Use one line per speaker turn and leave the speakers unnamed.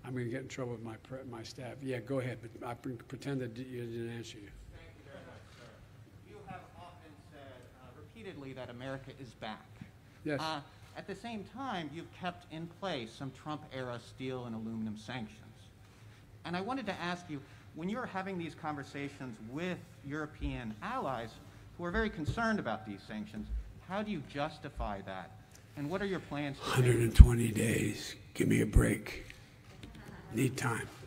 I'm going to get in trouble with my staff. Yeah, go ahead, but I pretend that you didn't answer you.
Thank you very much, sir. You have often said repeatedly that America is back.
Yes.
At the same time, you've kept in place some Trump-era steel and aluminum sanctions. And I wanted to ask you, when you're having these conversations with European allies who are very concerned about these sanctions, how do you justify that? And what are your plans to
120 days. Give me a break. Need time.